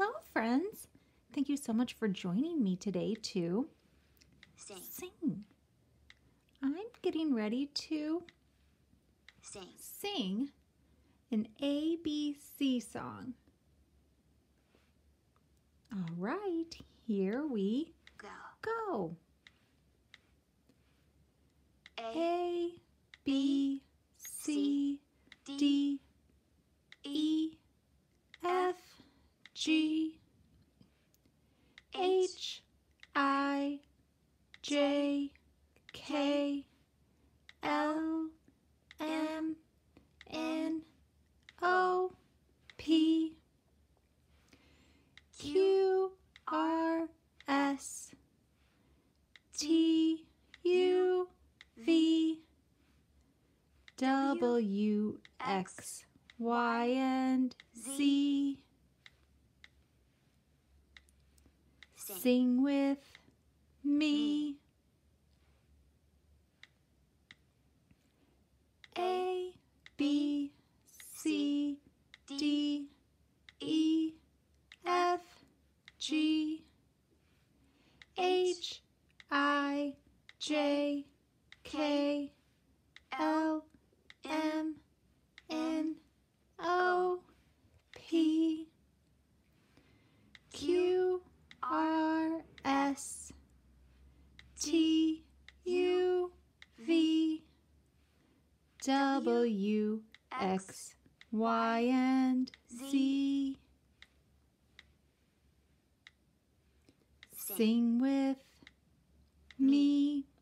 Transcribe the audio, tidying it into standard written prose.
Hello, friends. Thank you so much for joining me today to sing. I'm getting ready to sing an ABC song. All right, here we go. A, B, C, D, E, F, G, H, I, J, K, L, M, N, O, P, Q, R, S, T, U, V, W, X, Y, and Z. Sing with me. A, B, C, D, E, F, G, H, I, J, K, L, M, N, O, P, Q, R, S, T, U, V, W, X, Y, and Z. Sing with me.